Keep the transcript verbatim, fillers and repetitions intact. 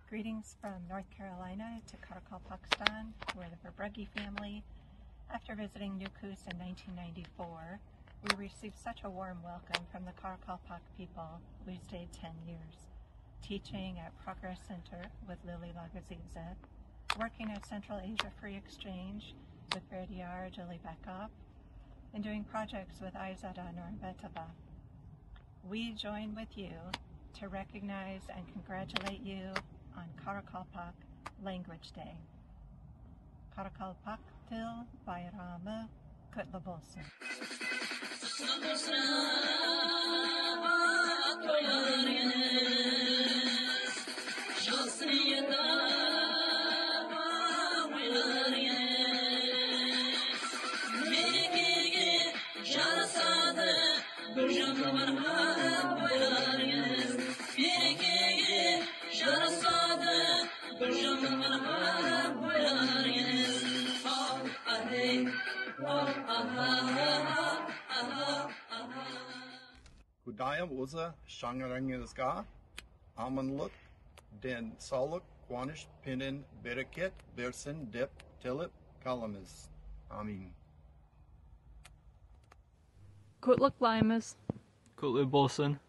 Greetings from North Carolina to Karakal, Pakistan. We're the Verbrugge family. After visiting Nukus in nineteen ninety-four, we received such a warm welcome from the Karakal Pak people. We stayed ten years, teaching at Progress Center with Lily Lagazidze, working at Central Asia Free Exchange with Verdiar Jalibekov, and doing projects with Aizada Normbetova. We join with you to recognize and congratulate you on Karakal Pak Language Day. Karakal Pak til bayramı kutlu olsun. Kudayam uza shangarangizga amanluk den saluk quanish pinin beraket bersin dip tilip kalamis. Amin. Qutliq Limas. Qutliq Bolson.